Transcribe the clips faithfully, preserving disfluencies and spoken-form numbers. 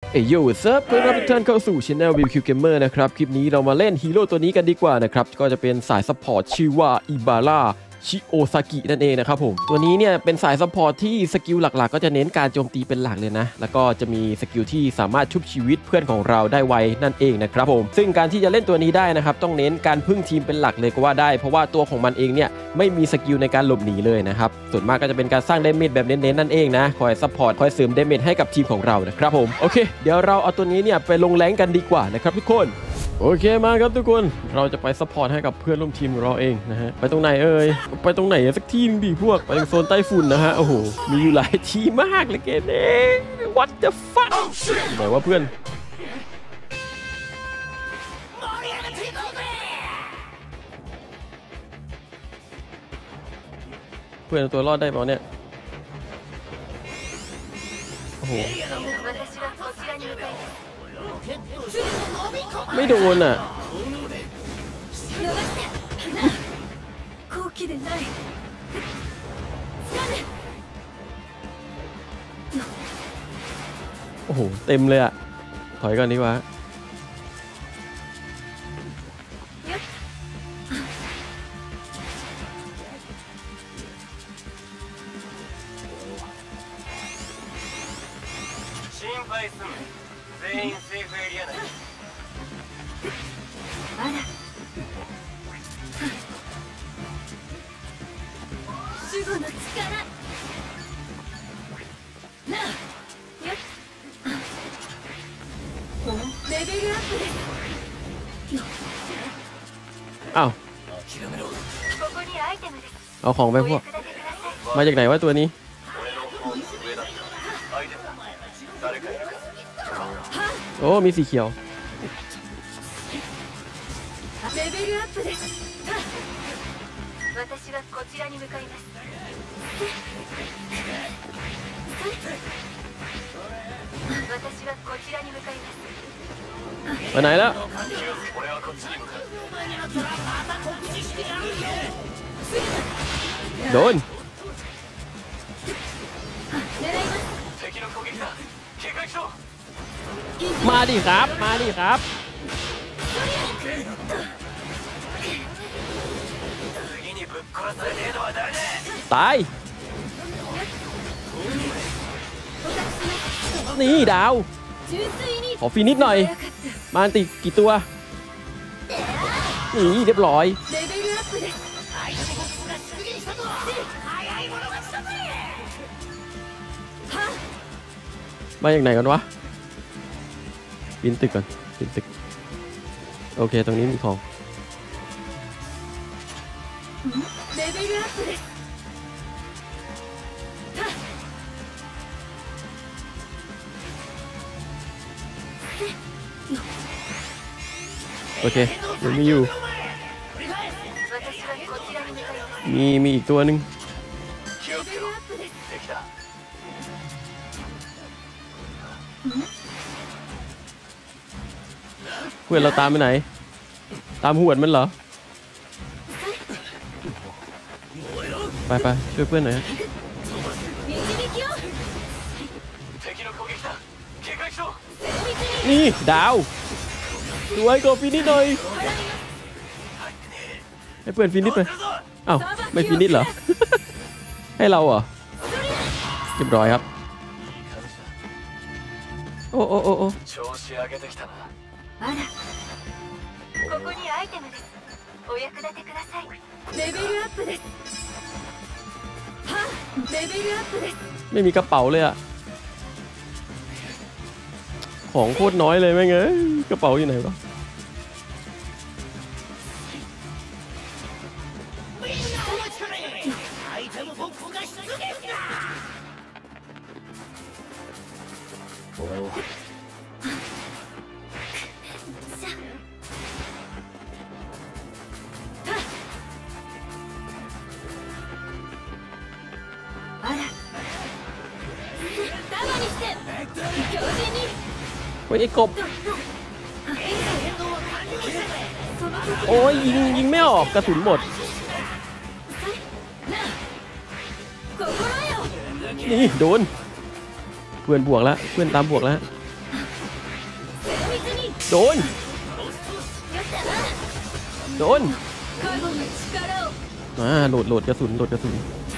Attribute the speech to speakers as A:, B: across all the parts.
A: เอ้ยโย่เซิร์ฟเพื่อนรับทุกท่านเข้าสู่ช anel บี บี คิว Gamer นะครับคลิปนี้เรามาเล่นฮีโร่ตัวนี้กันดีกว่านะครับก็จะเป็นสายซัพพอร์ตชื่อว่าอิบาร่าชิโอซากินั่นเองนะครับผมตัวนี้เนี่ยเป็นสายซัพพอร์ตที่สกิลหลักๆก็จะเน้นการโจมตีเป็นหลักเลยนะแล้วก็จะมีสกิลที่สามารถชุบชีวิตเพื่อนของเราได้ไวนั่นเองนะครับผมซึ่งการที่จะเล่นตัวนี้ได้นะครับต้องเน้นการพึ่งทีมเป็นหลักเลยก็ว่าได้เพราะว่าตัวของมันเองเนี่ยไม่มีสกิลในการหลบหนีเลยนะครับส่วนมากก็จะเป็นการสร้างเดเมจแบบเน้นๆนั่นเองนะคอยซัพพอร์ตคอยเสริมเดเมจให้กับทีมของเรานะครับผมโอเคเดี๋ยวเราเอาตัวนี้เนี่ยไปลงแรงกันดีกว่านะครับทุกคนโอเคมาครับทุกคนเราจะไปซัพพอร์ตให้กับเพื่อนร่วมทีมของเราเองนะฮะไปตรงไหนเอ่ยไปตรงไหนสักที่นึงดิพวกไปโซนใต้ฝุ่นนะฮะโอ้โหมีอยู่หลายที่มากเลยเกมนี้ What the fuck ไหนว่าเพื่อนเพื่อนตัวรอดได้เปล่าเนี่ยโอ้โหไม่โดนอ่ะโอ้โหเต็มเลยอ่ะถอยก่อนดีกว่าอ้าวเอาของไปพวกมาจากไหนวะตัวนี้โอ้มีสีเขียวไปไหนแล้วโดนมาดิครับมาดิครับตายนี่ดาวขอฟินิชหน่อยมาติกี่ตัวนี่เรียบร้อยมาจากไหนกันวะปีนตึกก่อนปีนตึกโอเคตรงนี้มีของโอเคยังมีอยู่มีมีอีกตัวหนึ่งเพื่อนเราตามไปไหนตามหวดมันเหรอไปไปช่วยเพื่อนหน่อยนี่ดาวสวยก็ฟินิชหน่อยให้เพื่อนฟินิชไปอ้าวไม่ฟินิชเหรอ ให้เราเหรอเรียบร้อยครับโอ้โอ้โอ้โอ้ไม่มีกระเป๋าเลยอะของโคตรน้อยเลยแม่งเอ้ยกระเป๋าอยู่ไหนวะเฮ้ยไอ้กบโอ้ยยิงยิงไม่ออกกระสุนหมด นี่โดนเพื่อนบวกแล้วเพื่อนตามบวกแล้วโดนโดนมาโหลดโหลดกระสุนโหลดกระสุน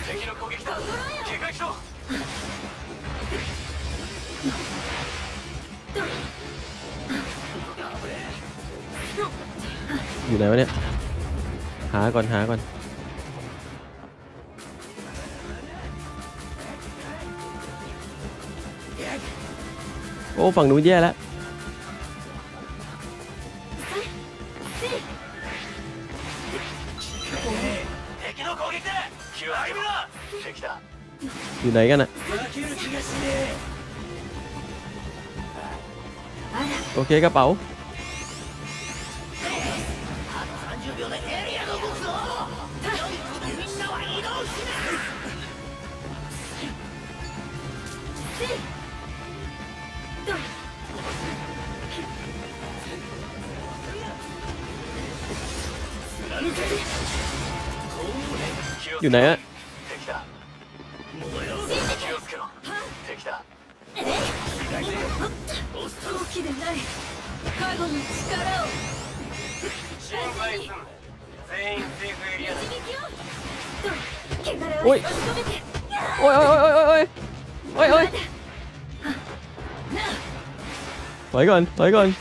A: อยู่ไหนวะเนี่ยหาก่อนหาก่อนโอ้ฝั่งนู้นแย่แล้วอยู่ไหนกันอะโอเคกระเป๋าอยู่ไหนอะโอ้ยโอ้ยโอ้ยโอ้ยโอ้ยโอ้ยโอ้ยโอ้ยถอยก่อนถอยก่อน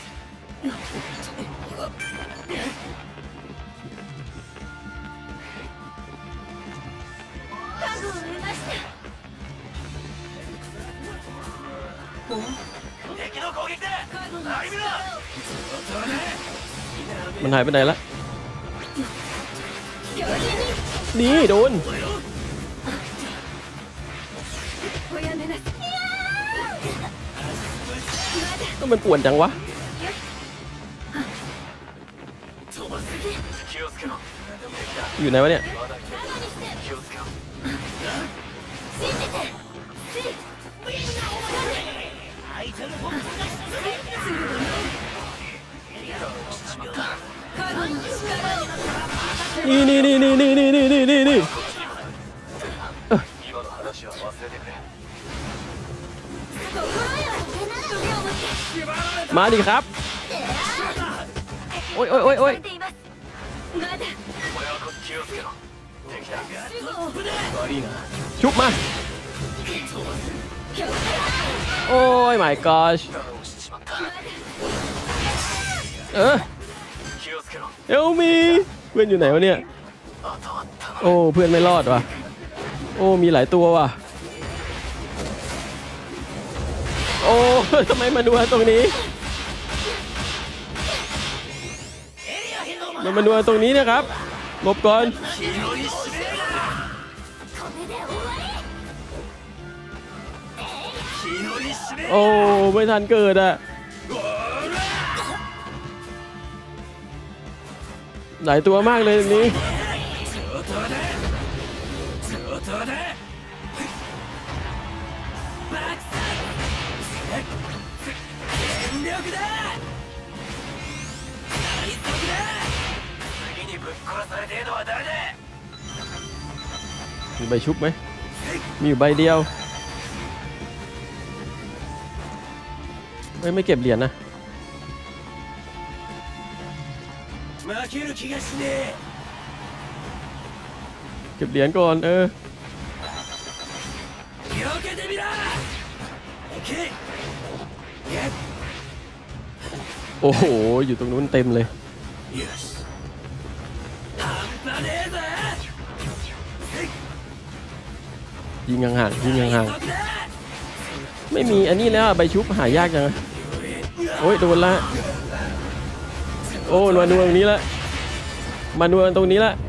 A: มันหายไปไหนละนี่โดนก็มันป่วนจังวะอยู่ไหนวะเนี่ยนี่นี่นี่นี่นี่นี่นี่นี่นี่นี่มาดิครับโอ้ยโอ้ยโอ้ยโอ้ยชุบมาโอ้ย my gosh เออเอลมีเพื่อนอยู่ไหนวะเนี่ยโอ้เพื่อนไม่รอดว่ะโอ้มีหลายตัวว่ะโอ้ทำไมมาดูตรงนี้มันมาดูตรงนี้นะครับหลบก่อนโอ้ไม่ทันเกิดอะหลายตัวมากเลยนี้มีใบชุบไหมมีอยู่ใบเดียวไม่ไม่เก็บเหรียญนะเก็บเหรียญก่อนเออโอ้โหอยู่ตรงนู้นเต็มเลยยิงห่างๆยิงห่างๆไม่มีอันนี้แล้วใบชุบหายากจังโอ้ยโดนละโอ้มาดูตรงนี้ละมาดูตรงนี้ละ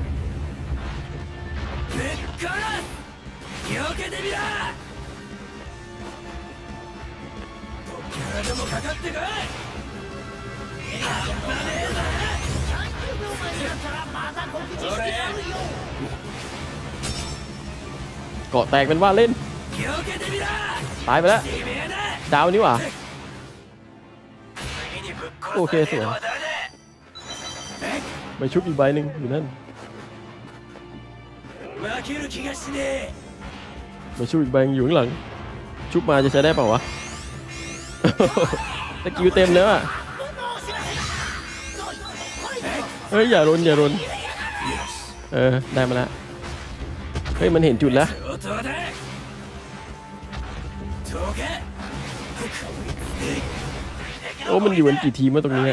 A: เกาะแตกเป็นว่าเล่นตายไปแล้วดาวนี่หว่าโอเคสวยไปชุบอีกใบหนึ่งอยู่นั่นไปชุบอีกใบอยู่ข้างหลังชุบมาจะใช้ได้เปล่าวะตะกิ้วเต็มแล้วอ่ะฮ้ยอย่ารนอย่ารนเออได้มาแล้วเฮ้ยมันเห็นจุดแล้วโอ้มันอยู่กันกี่ทีมมาตรงนี้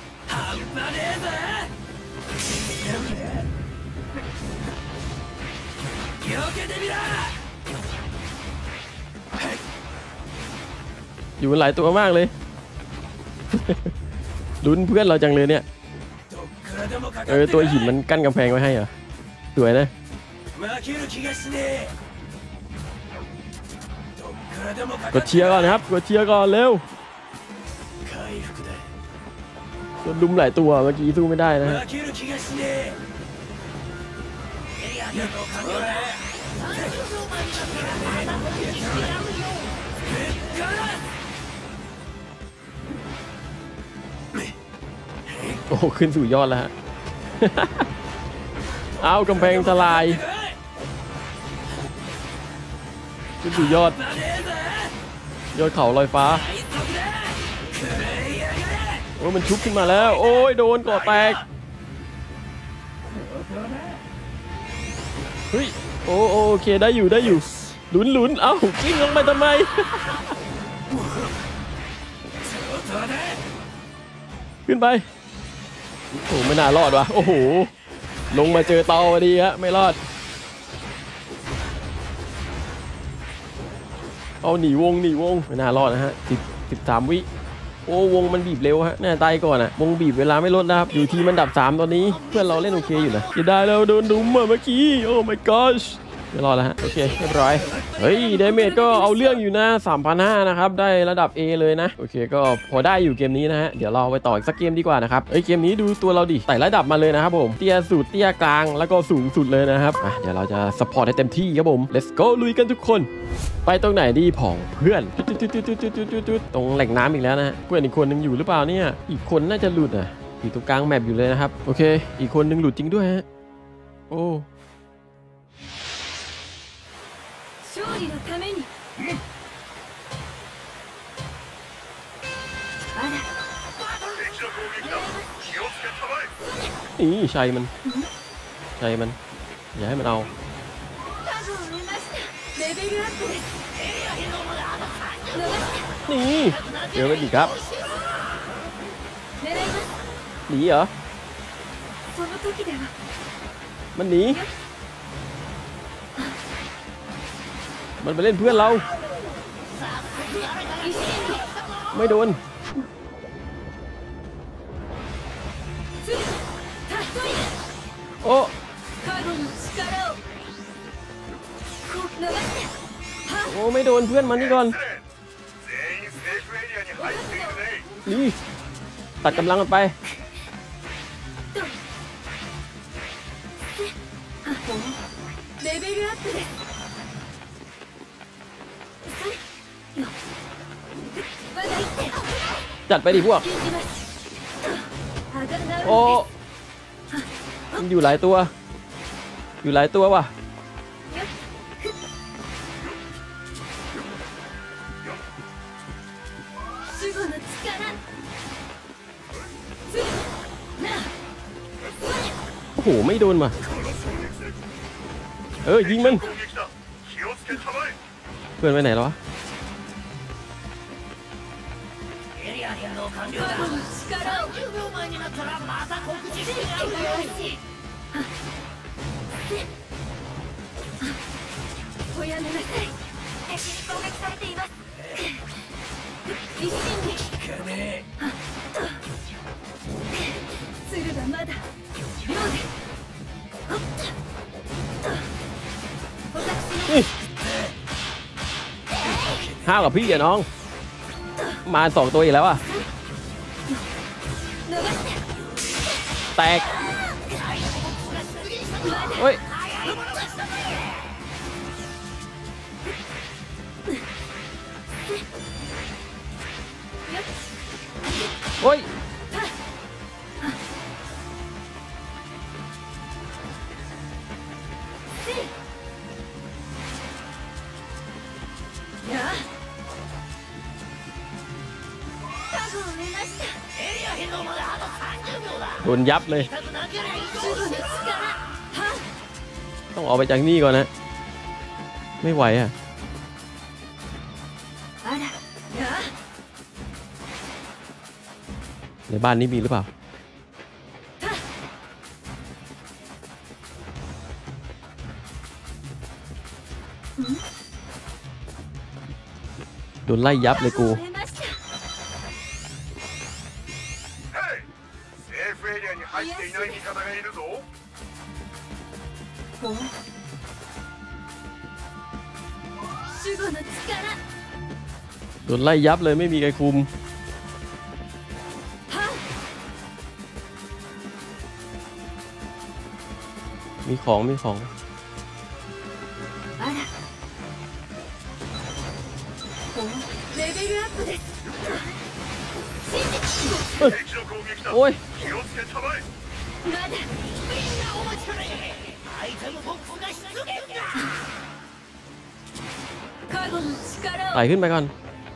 A: อยู่กันหลายตัวมากเลยลุ้นเพื่อนเราจังเลยเนี่ยเออตัวหินมันกั้นกำแพงไว้ให้เหรอสวยนะกดเชียร์ก่อนนะครับกดเชียร์ก่อนเร็วโดนลุมหลายตัวเมื่อกี้สู้ไม่ได้นะฮะโอ้ขึ้นสู่ยอดแล้วฮะ เอากำแพงทลายขึ้นสู่ยอดยอดเขาลอยฟ้าโอ้มันชุบขึ้นมาแล้วโอ้ยโดนก่อแตกเฮ้ยโอ้โอเคได้อยู่ได้อยู่หลุนหลุนเอ้ากิ้งลงไปทำไม ขึ้นไปโอ้ไม่น่ารอดว่ะโอ้โหลงมาเจอเตาพอดีฮะไม่รอดเอาหนีวงหนีวงไม่น่ารอดนะฮะสิบสิบสามวิโอ้วงมันบีบเร็วฮะน่าตายก่อนอ่ะวงบีบเวลาไม่ลดนะครับอยู่ที่มันดับสามตอนนี้เพื่อนเราเล่นโอเคอยู่นะจะได้แล้วโดนดุมเมื่อกี้โอ้ my gosh ไม่รอดแล้วฮะโอเคเรียบร้อยเฮ้ยเดเมจก็เอาเรื่องอยู่นะ สามพันห้าร้อย นะครับได้ระดับ A เลยนะโอเคก็พอได้อยู่เกมนี้นะฮะเดี๋ยวเราไปต่ออีกสักเกมดีกว่านะครับเฮ้ยเกมนี้ดูตัวเราดิไต่ระดับมาเลยนะครับผมเตี้ยสุดเตี้ยกลางแล้วก็สูงสุดเลยนะครับอ่ะเดี๋ยวเราจะซัพพอร์ตให้เต็มที่ครับผม let's go ลุยกันทุกคนไปตรงไหนดีผองเพื่อนตรงแหล่งน้ำอีกแล้วนะฮะเพื่อนอีกคนนึงอยู่หรือเปล่าเนี่ยอีกคนน่าจะหลุดอ่ะอยู่ตรงกลางแมปอยู่เลยนะครับโอเคอีกคนนึงหลุดจริงด้วยฮะโอ้นี่ชัยมันชัยมันอย่าให้มันเอานี่เดี๋ยวไปดิครับหนีเหรอมันหนีมันไปเล่นเพื่อนเราไม่โดนโอ้โอ้ไม่โดนเพื่อนมันนี่ก่อนนี่ตัดกำลังกันไปจัดไปดิพวกโอ้มันอยู่หลายตัวอยู่หลายตัวว่ะโอ้โหไม่โดนว่ะเออยิงมันเพื่อนไปไหนแล้ววะห้าวกับพี่อะน้องมาสองตัวอีกแล้วอ่ะแตกเฮ้ยโอ้ยโดนยับเลยต้องออกไปจากนี่ก่อนนะไม่ไหวอ่ะในบ้านนี้มีหรือเปล่าโดนไล่ยับเลยกูโดนไล่ยับเลยไม่มีใครคุมมีของมีของโอ้ยไต่ขึ้นไปก่อน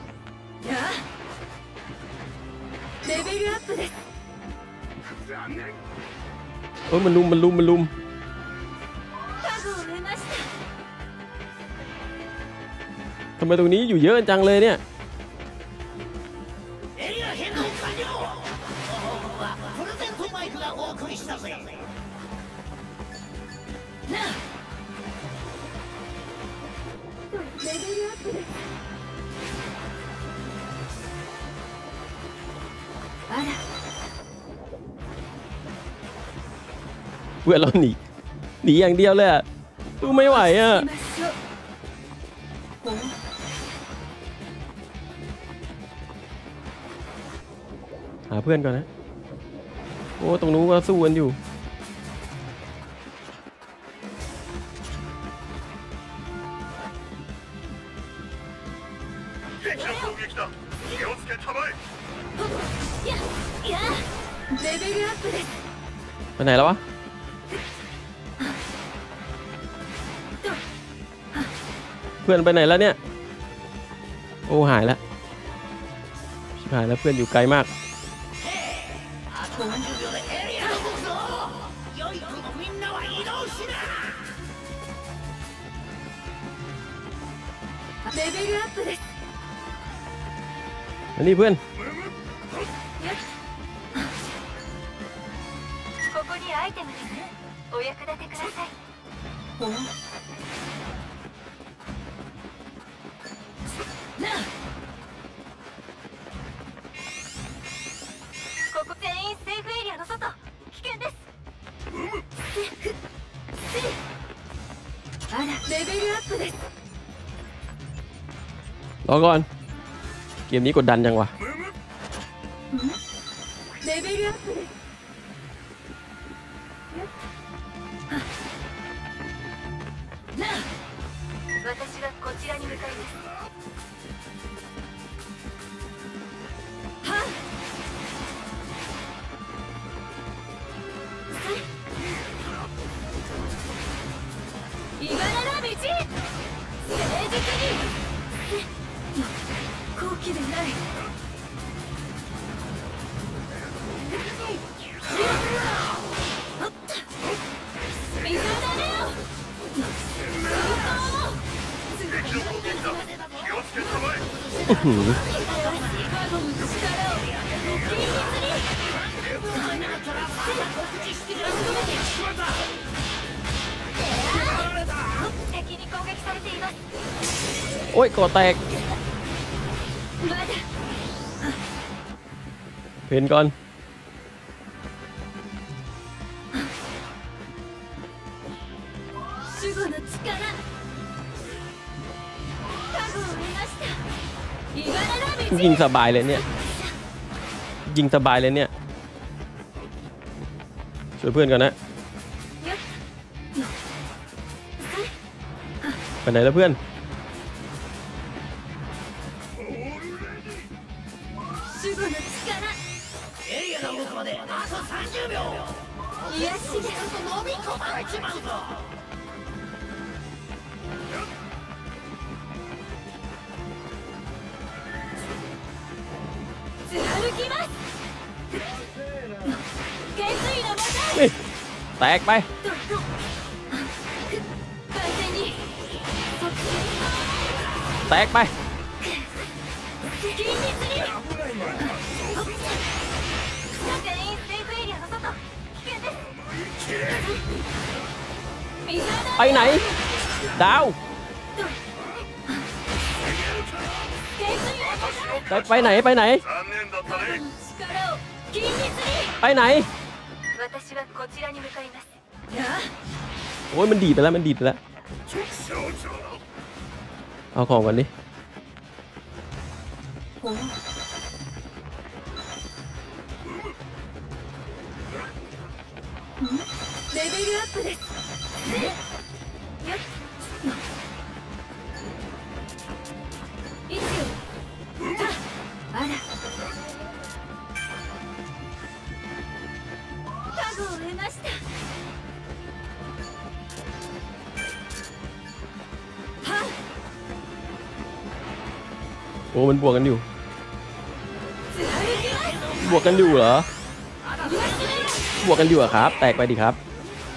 A: เอ้ยมันลุมมันลุมมันลุมทำไมตรงนี้อยู่เยอะจังเลยเนี่ยเพื่อนเราหนีหนีอย่างเดียวเลยอ่ะดูไม่ไหวอ่ะหาเพื่อนก่อนนะโอ้ตรงนู้นก็สู้กันอยู่ไปไหนแล้ววะเพื่อนไปไหนแล้วเนี่ยโอ้หายแล้วหายแล้วเพื่อนอยู่ไกลมากอันนี้เพื่อนรอก่อนเกมนี้กดดันจังวะโอ้ยก่อแตกเพนก่อนยิงสบายเลยเนี่ยยิงสบายเลยเนี่ยช่วยเพื่อนก่อนนะไปไหนแล้วเพื่อนนี่แตกไปแตกไปไปไหนดาวไปไปไหนไปไหนไปไหนโอ้ยมันดีไปแล้วมันดีไปแล้วเอาของกันดิレベルアップです。あら。タグを得ました。โอ้มันบวกกันอยู่บวกกันอยู่เหรอบวกกันอยู่อะครับแตกไปดิครับ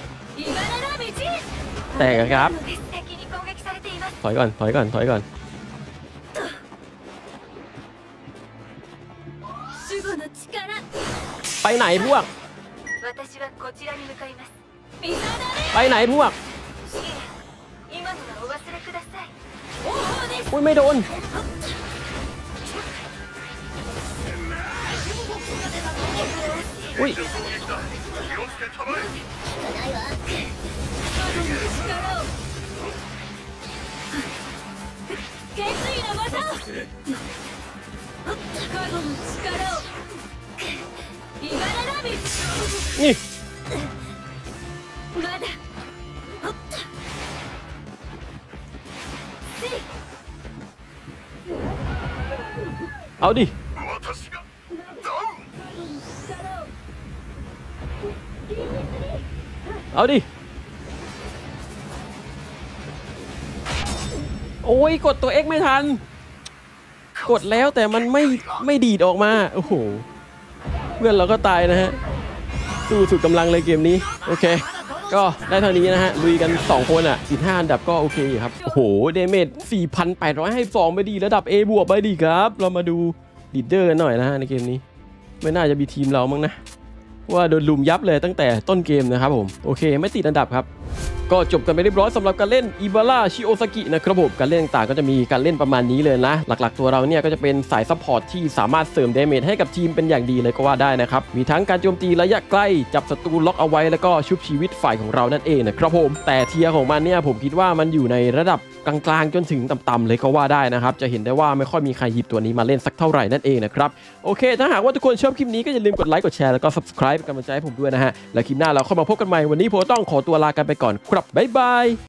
A: แตกครับถอยก่อนถอยก่อนถอยก่อนไปไหนพวกไปไหนพวกอุ้ยไม่โดนอุ้ยนี่เอาดิเอาดิโอ้ยกดตัว X ไม่ทันกดแล้วแต่มันไม่ไม่ดีดออกมาโอ้โหเพื่อนเราก็ตายนะฮะสู้สุดกำลังเลยเกมนี้โอเคก็ได้เท่านี้นะฮะลุยกันสองคนอ่ะอีกห้าอันดับก็โอเคอยู่ครับโอ้โหเดเมจ สี่พันแปดร้อย ให้สองไปดีระดับ A บวกไปดีครับเรามาดูลีดเดอร์กันหน่อยนะฮะในเกมนี้ไม่น่าจะมีทีมเรามั้งนะว่าโดนลุมยับเลยตั้งแต่ต้นเกมนะครับผมโอเคไม่ติดอันดับครับก็จบกันไปเรียบร้อยสำหรับการเล่นอิบาร่าชิโอซากินะครับผมการเล่นต่างๆก็จะมีการเล่นประมาณนี้เลยนะหลักๆตัวเราเนี่ยก็จะเป็นสายซัพพอร์ตที่สามารถเสริมดาเมจให้กับทีมเป็นอย่างดีเลยก็ว่าได้นะครับมีทั้งการโจมตีระยะใกล้จับศัตรูล็อกเอาไว้แล้วก็ชุบชีวิตฝ่ายของเรานั่นเองนะครับผมแต่เทียร์ของมันเนี่ยผมคิดว่ามันอยู่ในระดับกลางๆจนถึงต่ำๆเลยก็ว่าได้นะครับจะเห็นได้ว่าไม่ค่อยมีใครหยิบตัวนี้มาเล่นสักเท่าไหร่นั่นเองนะครับโอเคถ้าหากว่าทุกคนชอบคลิปนี้ก็อย่าลืมกดไลค์กดแชร์แล้วก็ ซับสไครบ์ เป็นกำลังใจให้ผมด้วยนะฮะแล้วคลิปหน้าเราเข้ามาพบกันใหม่วันนี้ผมต้องขอตัวลากันไปก่อนครับบ๊ายบาย